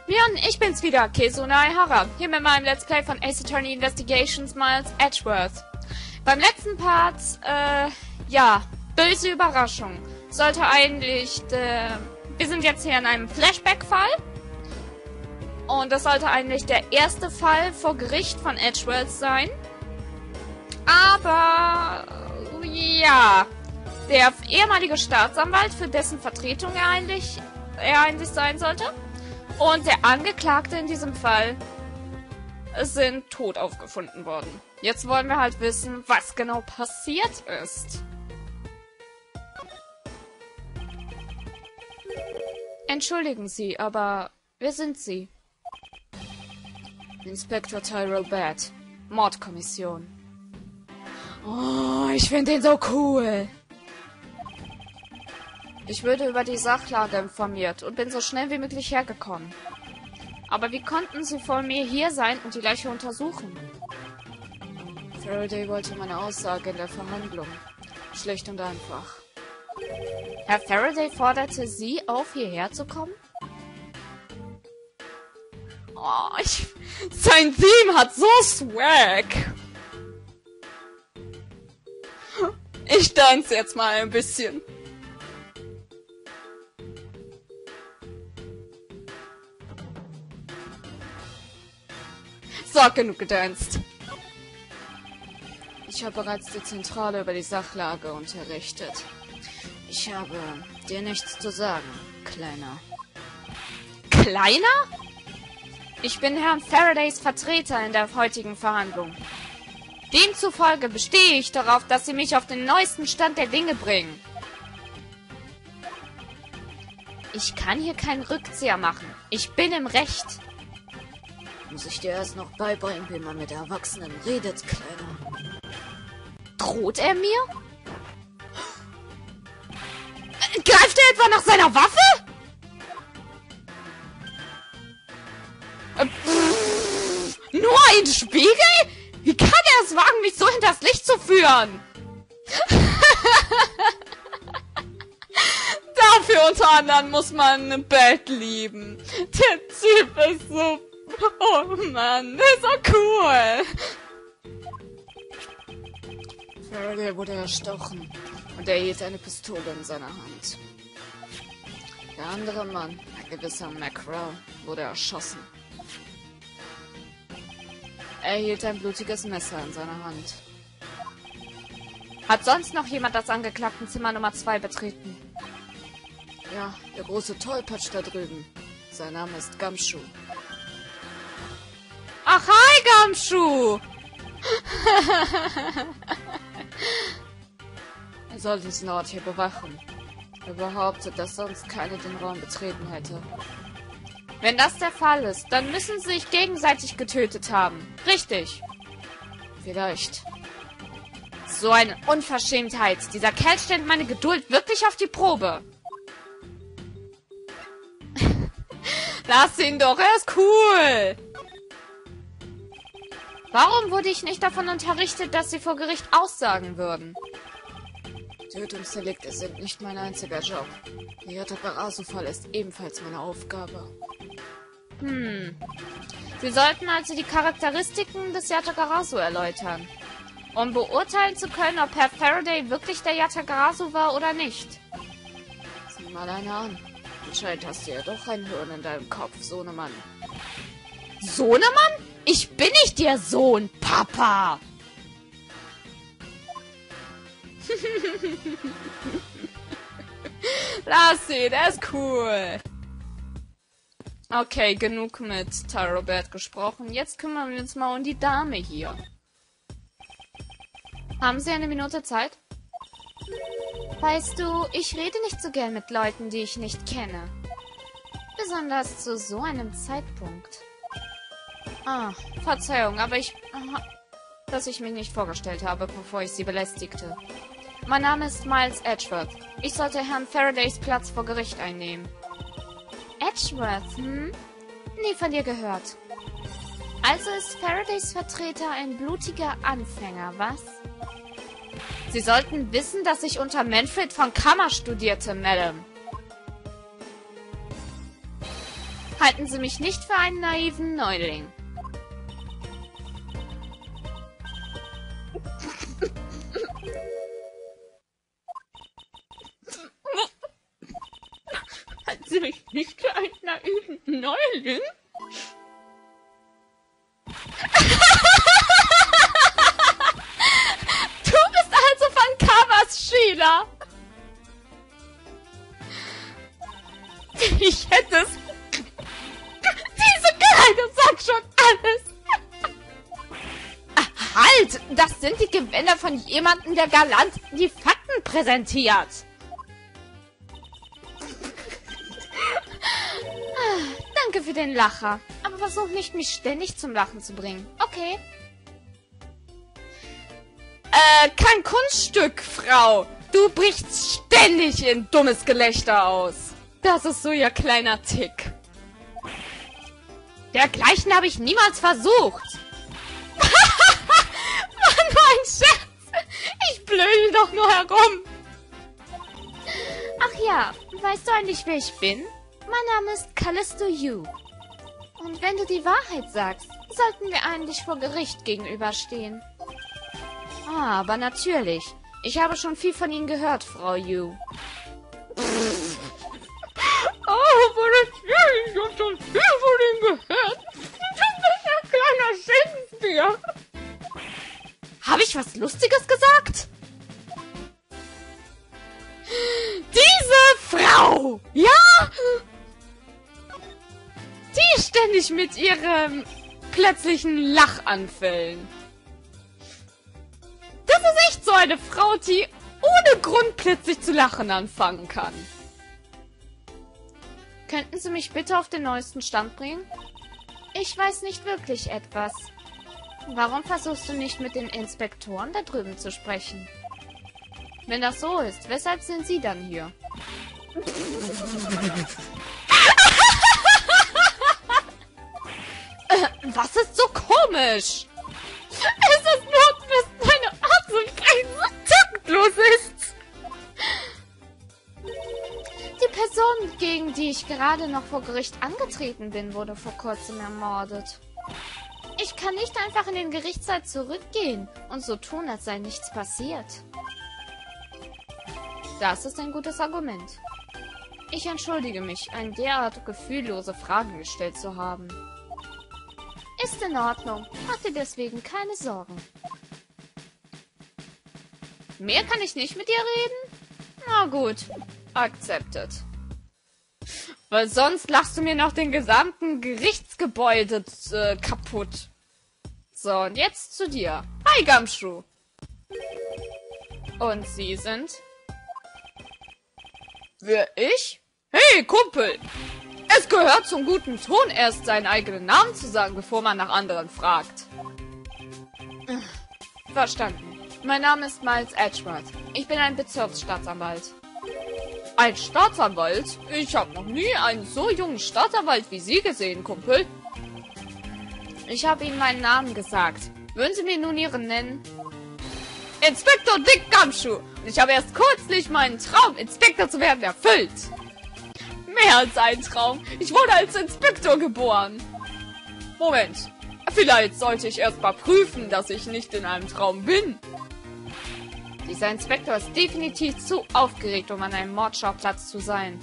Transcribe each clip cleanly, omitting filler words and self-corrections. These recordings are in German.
Mion, ich bin's wieder, Kesuna Aihara, hier mit meinem Let's Play von Ace Attorney Investigations Miles Edgeworth. Beim letzten Part, ja, böse Überraschung. Sollte eigentlich, wir sind jetzt hier in einem Flashback-Fall. Und das sollte eigentlich der erste Fall vor Gericht von Edgeworth sein. Aber, ja, der ehemalige Staatsanwalt, für dessen Vertretung er eigentlich sein sollte, und der Angeklagte in diesem Fall sind tot aufgefunden worden. Jetzt wollen wir halt wissen, was genau passiert ist. Entschuldigen Sie, aber wer sind Sie? Inspektor Tyrell Batt, Mordkommission. Oh, ich finde den so cool. Ich wurde über die Sachlage informiert und bin so schnell wie möglich hergekommen. Aber wie konnten Sie vor mir hier sein und die Leiche untersuchen? Faraday wollte meine Aussage in der Verhandlung. Schlicht und einfach. Herr Faraday forderte Sie auf, hierher zu kommen? Oh, sein Team hat so Swag. Ich dance jetzt mal ein bisschen. So, genug gedanced. Ich habe bereits die Zentrale über die Sachlage unterrichtet. Ich habe dir nichts zu sagen, Kleiner. Kleiner? Ich bin Herrn Faradays Vertreter in der heutigen Verhandlung. Demzufolge bestehe ich darauf, dass Sie mich auf den neuesten Stand der Dinge bringen. Ich kann hier keinen Rückzieher machen. Ich bin im Recht. Muss ich dir erst noch beibringen, wie man mit Erwachsenen redet, Kleiner. Droht er mir? Greift er etwa nach seiner Waffe? Nur ein Spiegel? Wie kann er es wagen, mich so hinters Licht zu führen? Dafür unter anderem muss man ein Bett lieben. Der Typ ist so... Oh Mann, der ist so cool. Faraday wurde erstochen und er hielt eine Pistole in seiner Hand. Der andere Mann, ein gewisser McCrow, wurde erschossen. Er hielt ein blutiges Messer in seiner Hand. Hat sonst noch jemand das Angeklagtenzimmer Nummer 2 betreten? Ja, der große Tollpatsch da drüben. Sein Name ist Gumshoe. Ach, hi, Gumshoe! Er soll diesen Ort hier bewachen. Er behauptet, dass sonst keiner den Raum betreten hätte. Wenn das der Fall ist, dann müssen sie sich gegenseitig getötet haben. Richtig. Vielleicht. So eine Unverschämtheit. Dieser Kerl stellt meine Geduld wirklich auf die Probe. Lass ihn doch, er ist cool. Warum wurde ich nicht davon unterrichtet, dass sie vor Gericht aussagen würden? Tötungsdelikte sind nicht mein einziger Job. Der Yatagarasu-Fall ist ebenfalls meine Aufgabe. Sie sollten also die Charakteristiken des Yatagarasu erläutern, um beurteilen zu können, ob Herr Faraday wirklich der Yatagarasu war oder nicht. Sieh mal einer an. Anscheinend hast du ja doch ein Hirn in deinem Kopf, Sohnemann. Sohnemann? Ich bin nicht Ihr Sohn, Papa! Lass sie, der ist cool. Okay, genug mit Tyrell Batt gesprochen. Jetzt kümmern wir uns mal um die Dame hier. Haben Sie eine Minute Zeit? Weißt du, ich rede nicht so gern mit Leuten, die ich nicht kenne. Besonders zu so einem Zeitpunkt. Ah, Verzeihung, aber dass ich mich nicht vorgestellt habe, bevor ich Sie belästigte. Mein Name ist Miles Edgeworth. Ich sollte Herrn Faradays Platz vor Gericht einnehmen. Edgeworth, Nie von dir gehört. Also ist Faradays Vertreter ein blutiger Anfänger, was? Sie sollten wissen, dass ich unter Manfred von Kammer studierte, Madame. Halten Sie mich nicht für einen naiven Neuling. Halten Sie mich nicht für einen naiven Neuling? Du bist also von Kawas Schüler. Ich hätte es. Diese Kleine sagt schon alles. Halt! Das sind die Gewinne von jemandem, der galant die Fakten präsentiert. Danke für den Lacher. Aber versuch nicht, mich ständig zum Lachen zu bringen. Okay. Kein Kunststück, Frau. Du brichst ständig in dummes Gelächter aus. Das ist so Ihr kleiner Tick. Dergleichen habe ich niemals versucht. War nur ein Scherz. Ich blöde doch nur herum. Ach ja, weißt du eigentlich, wer ich bin? Mein Name ist Callisto Yu. Und wenn du die Wahrheit sagst, sollten wir eigentlich vor Gericht gegenüberstehen. Ah, aber natürlich. Ich habe schon viel von Ihnen gehört, Frau Yu. Oh, aber natürlich. Ich habe schon viel von Ihnen gehört. Das ist ein kleiner Shakespeare. Habe ich was Lustiges gesagt? Diese Frau! Ja? Die ständig mit ihrem plötzlichen Lachanfällen. Das ist echt so eine Frau, die ohne Grund plötzlich zu lachen anfangen kann. Könnten Sie mich bitte auf den neuesten Stand bringen? Ich weiß nicht wirklich etwas. Warum versuchst du nicht mit den Inspektoren da drüben zu sprechen? Wenn das so ist, weshalb sind Sie dann hier? Was ist so komisch? Es ist nur, dass deine Art so taktlos ist. Die Person, gegen die ich gerade noch vor Gericht angetreten bin, wurde vor kurzem ermordet. Ich kann nicht einfach in den Gerichtssaal zurückgehen und so tun, als sei nichts passiert. Das ist ein gutes Argument. Ich entschuldige mich, eine derart gefühllose Frage gestellt zu haben. Ist in Ordnung. Mach dir deswegen keine Sorgen. Mehr kann ich nicht mit dir reden? Na gut. Accepted. Weil sonst lachst du mir noch den gesamten Gerichtsgebäude kaputt. So, und jetzt zu dir. Hi, Gumshoe. Und Sie sind? Wer, ich? Hey, Kumpel! Es gehört zum guten Ton, erst seinen eigenen Namen zu sagen, bevor man nach anderen fragt. Verstanden. Mein Name ist Miles Edgeworth. Ich bin ein Bezirksstaatsanwalt. Ein Staatsanwalt? Ich habe noch nie einen so jungen Staatsanwalt wie Sie gesehen, Kumpel. Ich habe Ihnen meinen Namen gesagt. Würden Sie mir nun Ihren nennen? Inspektor Dick Gumshoe. Und ich habe erst kürzlich meinen Traum, Inspektor zu werden, erfüllt. Mehr als ein Traum. Ich wurde als Inspektor geboren. Moment. Vielleicht sollte ich erst mal prüfen, dass ich nicht in einem Traum bin. Dieser Inspektor ist definitiv zu aufgeregt, um an einem Mordschauplatz zu sein.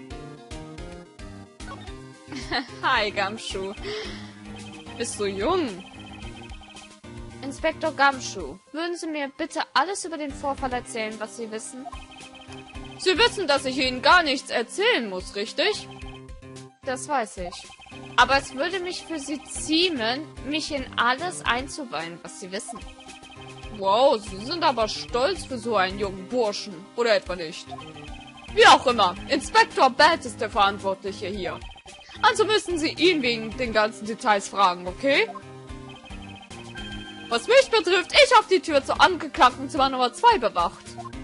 Hi, Gumshoe. Bist du jung? Inspektor Gumshoe, würden Sie mir bitte alles über den Vorfall erzählen, was Sie wissen? Sie wissen, dass ich Ihnen gar nichts erzählen muss, richtig? Das weiß ich. Aber es würde mich für Sie ziemen, mich in alles einzuweihen, was Sie wissen. Wow, Sie sind aber stolz für so einen jungen Burschen. Oder etwa nicht? Wie auch immer, Inspektor Bad ist der Verantwortliche hier. Also müssen Sie ihn wegen den ganzen Details fragen, okay? Was mich betrifft, ich habe die Tür zur angeklagten Zimmer Nummer 2 bewacht.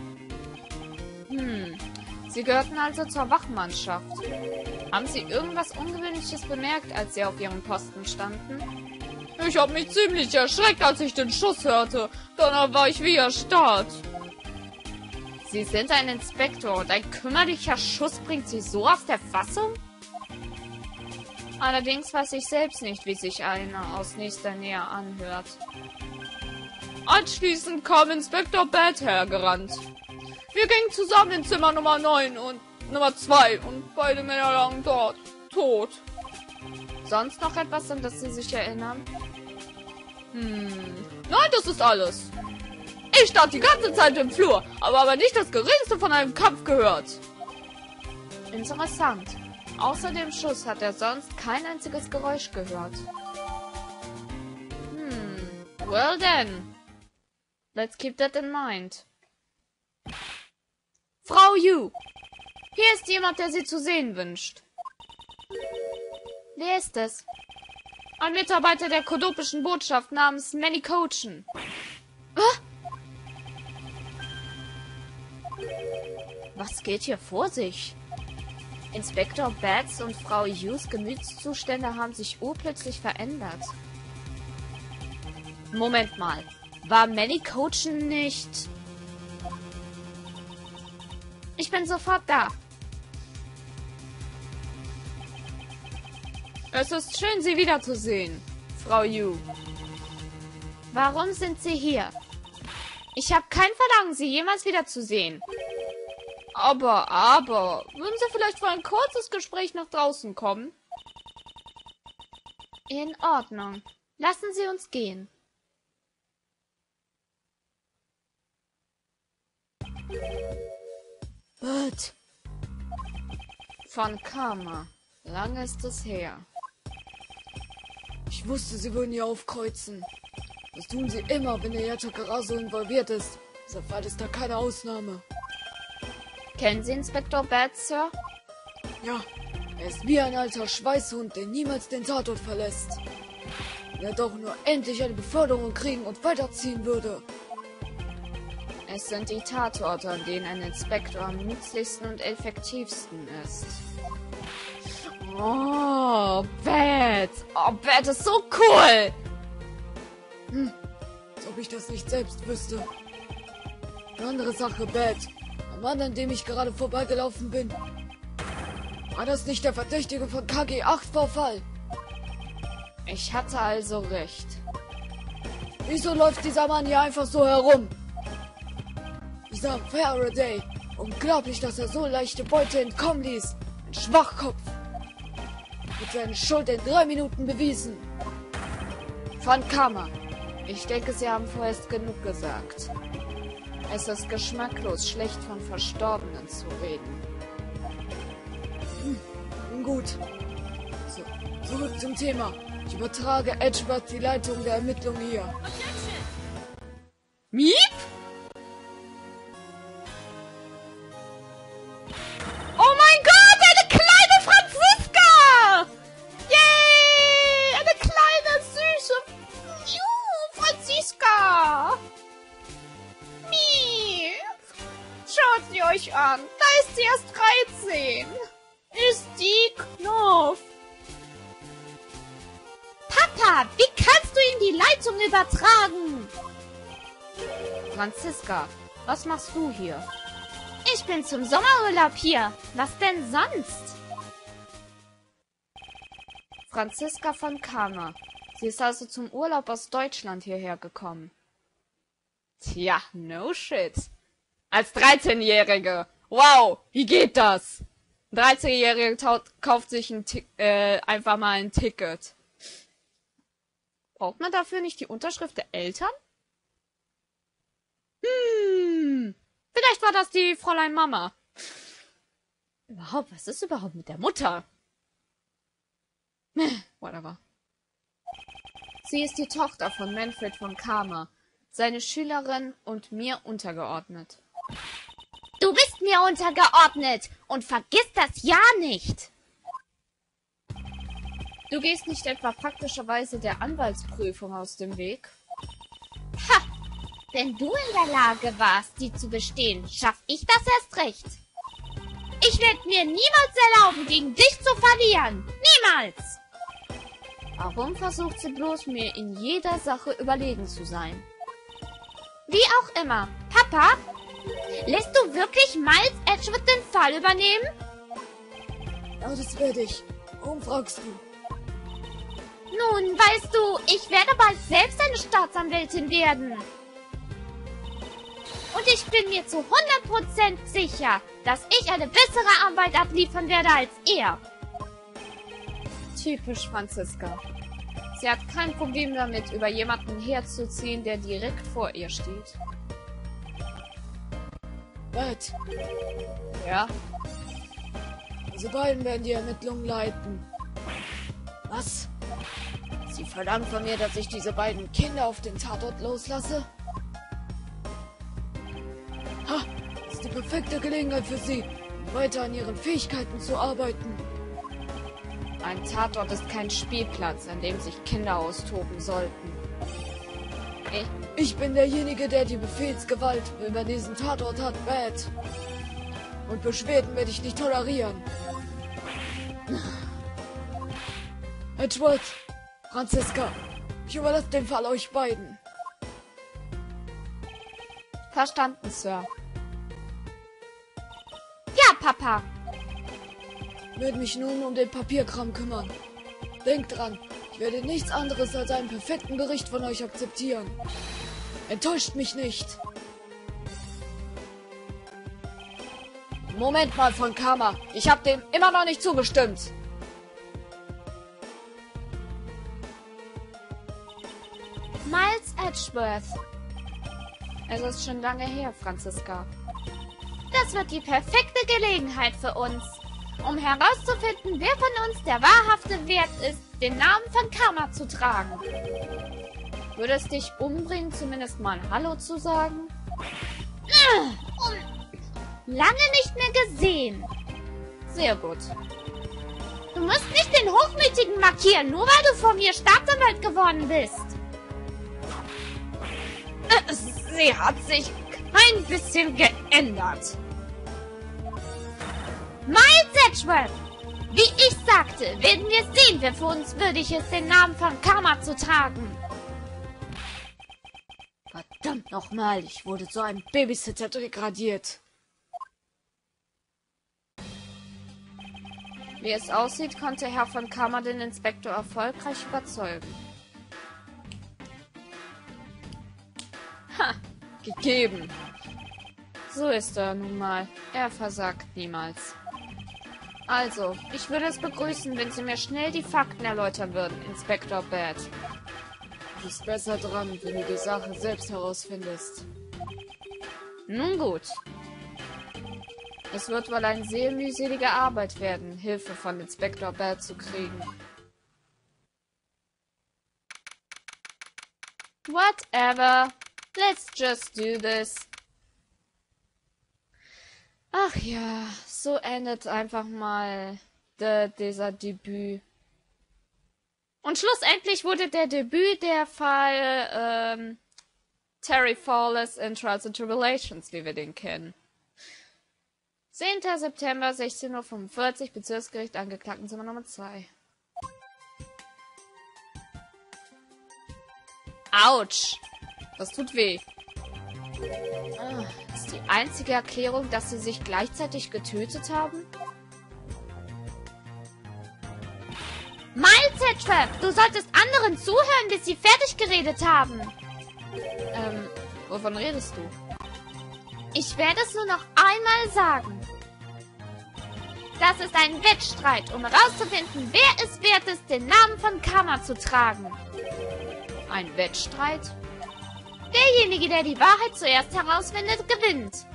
Sie gehörten also zur Wachmannschaft. Haben Sie irgendwas Ungewöhnliches bemerkt, als Sie auf Ihrem Posten standen? Ich habe mich ziemlich erschreckt, als ich den Schuss hörte. Danach war ich wie erstarrt. Sie sind ein Inspektor und ein kümmerlicher Schuss bringt Sie so aus der Fassung? Allerdings weiß ich selbst nicht, wie sich einer aus nächster Nähe anhört. Anschließend kam Inspektor Bad hergerannt. Wir gingen zusammen in Zimmer Nummer 9 und Nummer 2 und beide Männer lagen dort, tot. Sonst noch etwas, an das Sie sich erinnern? Nein, das ist alles. Ich stand die ganze Zeit im Flur, aber nicht das geringste von einem Kampf gehört. Interessant. Außer dem Schuss hat er sonst kein einziges Geräusch gehört. Well then. Let's keep that in mind. Frau Yu, hier ist jemand, der Sie zu sehen wünscht. Wer ist es? Ein Mitarbeiter der kodopischen Botschaft namens Manny Cochen. Was geht hier vor sich? Inspektor Bats und Frau Yus Gemütszustände haben sich urplötzlich verändert. Moment mal. War Manny Cochen nicht... Ich bin sofort da. Es ist schön, Sie wiederzusehen, Frau Yu. Warum sind Sie hier? Ich habe kein Verlangen, Sie jemals wiederzusehen. Aber, würden Sie vielleicht für ein kurzes Gespräch nach draußen kommen? In Ordnung. Lassen Sie uns gehen. Bert. Von Karma. Lange ist es her. Ich wusste, Sie würden hier aufkreuzen. Das tun Sie immer, wenn der Yatakara so involviert ist. Dieser Fall ist da keine Ausnahme. Kennen Sie Inspektor Bats, Sir? Ja, er ist wie ein alter Schweißhund, der niemals den Tatort verlässt. Wenn er doch nur endlich eine Beförderung kriegen und weiterziehen würde. Es sind die Tatorte, an denen ein Inspektor am nützlichsten und effektivsten ist. Oh, Bats! Oh, Bats ist so cool! Als ob ich das nicht selbst wüsste. Eine andere Sache, Bad. Am Mann, an dem ich gerade vorbeigelaufen bin. War das nicht der Verdächtige von KG-8-Vorfall? Ich hatte also recht. Wieso läuft dieser Mann hier einfach so herum? Dieser Faraday. Unglaublich, dass er so leichte Beute entkommen ließ. Ein Schwachkopf. Mit seiner Schuld in 3 Minuten bewiesen. Von Karma. Ich denke, Sie haben vorerst genug gesagt. Es ist geschmacklos, schlecht von Verstorbenen zu reden. Nun gut. So, zurück zum Thema. Ich übertrage Edgeworth die Leitung der Ermittlung hier. Miep? Oh mein Gott, eine kleine Franziska! Yay! Eine kleine, süße Franziska! Miep! Schaut sie euch an. Da ist sie erst 13. Ist die Knopf. Papa, wie kannst du ihm die Leitung übertragen? Franziska, was machst du hier? Ich bin zum Sommerurlaub hier. Was denn sonst? Franziska von Karma. Sie ist also zum Urlaub aus Deutschland hierher gekommen. Tja, no shit. Als 13-Jährige. Wow, wie geht das? Ein 13-Jähriger kauft sich einfach mal ein Ticket. Braucht man dafür nicht die Unterschrift der Eltern? Vielleicht war das die Fräulein Mama. Überhaupt, was ist überhaupt mit der Mutter? Whatever. Sie ist die Tochter von Manfred von Karma, seine Schülerin und mir untergeordnet. Du bist mir untergeordnet und vergiss das ja nicht. Du gehst nicht etwa praktischerweise der Anwaltsprüfung aus dem Weg? Ha! Wenn du in der Lage warst, die zu bestehen, schaff ich das erst recht. Ich werde mir niemals erlauben, gegen dich zu verlieren. Niemals! Warum versucht sie bloß, mir in jeder Sache überlegen zu sein? Wie auch immer. Papa, lässt du wirklich Miles Edgeworth den Fall übernehmen? Ja, das werde ich. Warum fragst du? Nun, weißt du, ich werde bald selbst eine Staatsanwältin werden. Und ich bin mir zu 100% sicher, dass ich eine bessere Arbeit abliefern werde als er. Typisch Franziska. Sie hat kein Problem damit, über jemanden herzuziehen, der direkt vor ihr steht. Bert, Ja? diese beiden werden die Ermittlungen leiten. Was? Sie verlangen von mir, dass ich diese beiden Kinder auf den Tatort loslasse? Ha! Das ist die perfekte Gelegenheit für sie, um weiter an ihren Fähigkeiten zu arbeiten. Ein Tatort ist kein Spielplatz, an dem sich Kinder austoben sollten. Ich bin derjenige, der die Befehlsgewalt über diesen Tatort hat, Bad. Und Beschwerden werde ich nicht tolerieren. Edward, Franziska, ich überlasse den Fall euch beiden. Verstanden, Sir. Ja, Papa. Ich werde mich nun um den Papierkram kümmern. Denkt dran, ich werde nichts anderes als einen perfekten Bericht von euch akzeptieren. Enttäuscht mich nicht. Moment mal, von Karma. Ich habe dem immer noch nicht zugestimmt. Miles Edgeworth. Es ist schon lange her, Franziska. Das wird die perfekte Gelegenheit für uns, um herauszufinden, wer von uns der wahrhafte Wert ist, den Namen von Karma zu tragen. Würde es dich umbringen, zumindest mal ein Hallo zu sagen? Lange nicht mehr gesehen. Sehr gut. Du musst nicht den Hochmütigen markieren, nur weil du vor mir Staatsanwalt geworden bist. Sie hat sich kein bisschen geändert. Miles Edgeworth! Wie ich sagte, werden wir sehen, wer für uns würdig ist, den Namen von Karma zu tragen. Verdammt nochmal, ich wurde zu einem Babysitter degradiert. Wie es aussieht, konnte Herr von Karma den Inspektor erfolgreich überzeugen. Ha! Gegeben. So ist er nun mal. Er versagt niemals. Also, ich würde es begrüßen, wenn Sie mir schnell die Fakten erläutern würden, Inspektor Bad. Du bist besser dran, wenn du die Sache selbst herausfindest. Nun gut. Es wird wohl eine sehr mühselige Arbeit werden, Hilfe von Inspektor Bad zu kriegen. Whatever. Let's just do this. Ach ja, so endet einfach mal dieser Debüt. Und schlussendlich wurde der Debüt der Fall Terry Fawless in Trials and Tribulations, wie wir den kennen. 10. September, 16:45 Uhr, Bezirksgericht, Angeklagtenzimmer Nummer 2. Autsch! Das tut weh. Ist die einzige Erklärung, dass sie sich gleichzeitig getötet haben? Miles Edgeworth, du solltest anderen zuhören, bis sie fertig geredet haben. Wovon redest du? Ich werde es nur noch einmal sagen. Das ist ein Wettstreit, um herauszufinden, wer es wert ist, den Namen von Karma zu tragen. Ein Wettstreit? Derjenige, der die Wahrheit zuerst herausfindet, gewinnt.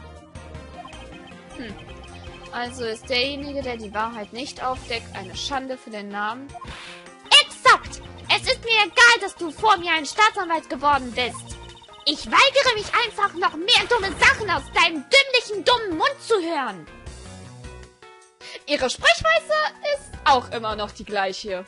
Also ist derjenige, der die Wahrheit nicht aufdeckt, eine Schande für den Namen? Exakt! Es ist mir egal, dass du vor mir ein Staatsanwalt geworden bist. Ich weigere mich einfach, noch mehr dumme Sachen aus deinem dümmlichen, dummen Mund zu hören. Ihre Sprechweise ist auch immer noch die gleiche.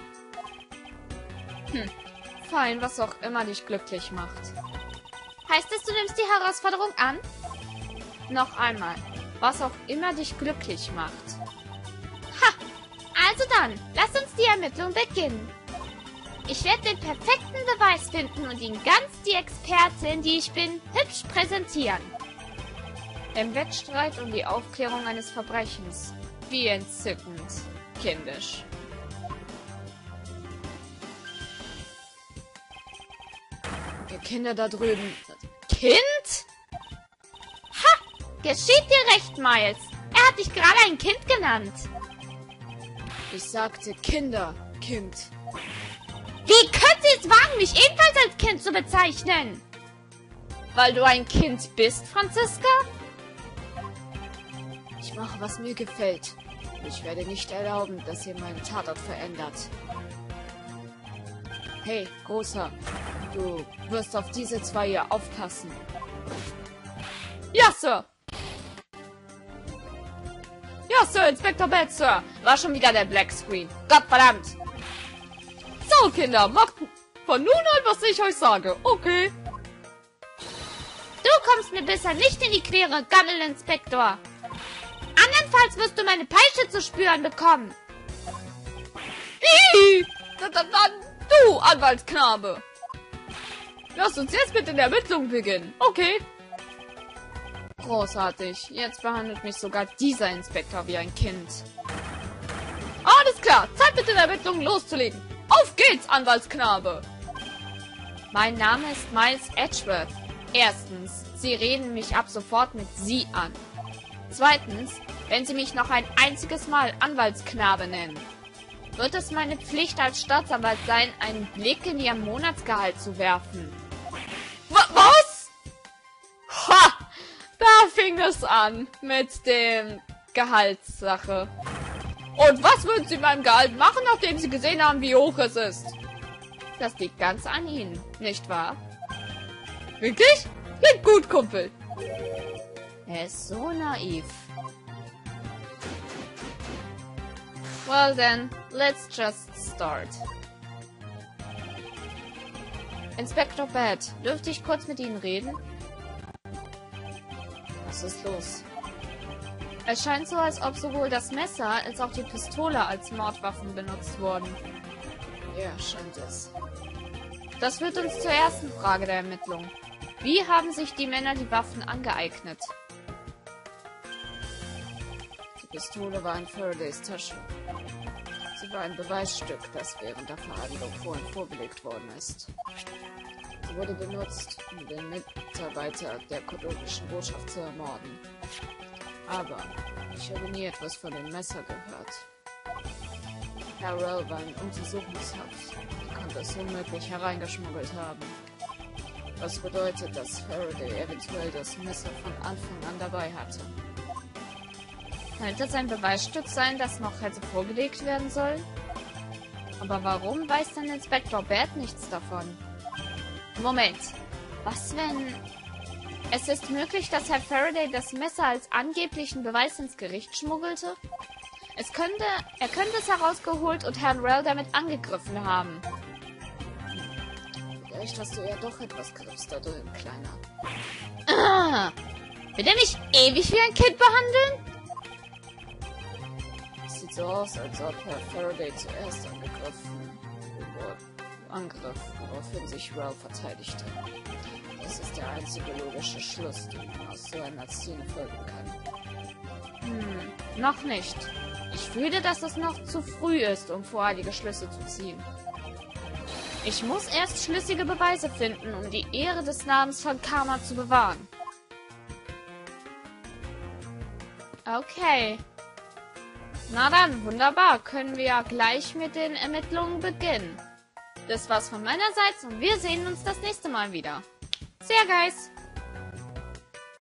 Fein, was auch immer dich glücklich macht. Heißt es, du nimmst die Herausforderung an? Noch einmal, was auch immer dich glücklich macht. Ha! Also dann, lass uns die Ermittlung beginnen. Ich werde den perfekten Beweis finden und ihn ganz die Expertin, die ich bin, hübsch präsentieren. Im Wettstreit um die Aufklärung eines Verbrechens. Wie entzückend. Kindisch. Ihr Kinder da drüben. Kind? Ha! Geschieht dir recht, Miles. Er hat dich gerade ein Kind genannt. Ich sagte Kinder, Kind. Wie können Sie es wagen, mich ebenfalls als Kind zu bezeichnen? Weil du ein Kind bist, Franziska? Ich mache, was mir gefällt. Ich werde nicht erlauben, dass ihr meinen Tatort verändert. Hey, Großer, du wirst auf diese zwei hier aufpassen. Ja, Sir. Ja, Sir, Inspektor Bad, Sir. War schon wieder der Black Screen. Gottverdammt. So, Kinder, macht von nun an, was ich euch sage. Okay. Du kommst mir bisher nicht in die Quere, Gammel-Inspektor. Andernfalls wirst du meine Peitsche zu spüren bekommen. Dann du, Anwaltsknabe. Lass uns jetzt mit den Ermittlungen beginnen. Okay. Großartig. Jetzt behandelt mich sogar dieser Inspektor wie ein Kind. Alles klar. Zeit mit den Ermittlungen loszulegen. Auf geht's, Anwaltsknabe. Mein Name ist Miles Edgeworth. Erstens, Sie reden mich ab sofort mit Sie an. Zweitens, wenn Sie mich noch ein einziges Mal Anwaltsknabe nennen, wird es meine Pflicht als Staatsanwalt sein, einen Blick in Ihr Monatsgehalt zu werfen. Was? Ha! Da fing es an mit dem Gehaltssache. Und was würden Sie mit meinem Gehalt machen, nachdem Sie gesehen haben, wie hoch es ist? Das liegt ganz an Ihnen, nicht wahr? Wirklich? Klingt gut, Kumpel. Er ist so naiv. Well then, let's just start. Inspektor Bad, dürfte ich kurz mit Ihnen reden? Was ist los? Es scheint so, als ob sowohl das Messer als auch die Pistole als Mordwaffen benutzt wurden. Ja, scheint es. Das führt uns zur ersten Frage der Ermittlung. Wie haben sich die Männer die Waffen angeeignet? Die Pistole war in Faradays Tasche. Sie war ein Beweisstück, das während der Verhandlung vorhin vorgelegt worden ist. Sie wurde benutzt, um den Mitarbeiter der kodokischen Botschaft zu ermorden. Aber ich habe nie etwas von dem Messer gehört. Harrell war in Untersuchungshaft. Er konnte es unmöglich hereingeschmuggelt haben. Was bedeutet, dass Faraday eventuell das Messer von Anfang an dabei hatte. Könnte es ein Beweisstück sein, das noch hätte vorgelegt werden sollen? Aber warum weiß denn Inspektor Bad nichts davon? Moment, was wenn... Es ist möglich, dass Herr Faraday das Messer als angeblichen Beweis ins Gericht schmuggelte? Er könnte es herausgeholt und Herrn Rell damit angegriffen haben. Vielleicht hast du ja doch etwas Grips da drin, Kleiner. Ah, will er mich ewig wie ein Kind behandeln? Es sieht so aus, als ob Herr Faraday zuerst angriff, woraufhin sich Ralph verteidigte. Das ist der einzige logische Schluss, den man aus so einer Szene folgen kann. Noch nicht. Ich fühle, dass es noch zu früh ist, um voreilige Schlüsse zu ziehen. Ich muss erst schlüssige Beweise finden, um die Ehre des Namens von Karma zu bewahren. Okay. Na dann, wunderbar. Können wir ja gleich mit den Ermittlungen beginnen. Das war's von meiner Seite und wir sehen uns das nächste Mal wieder. See ya, guys!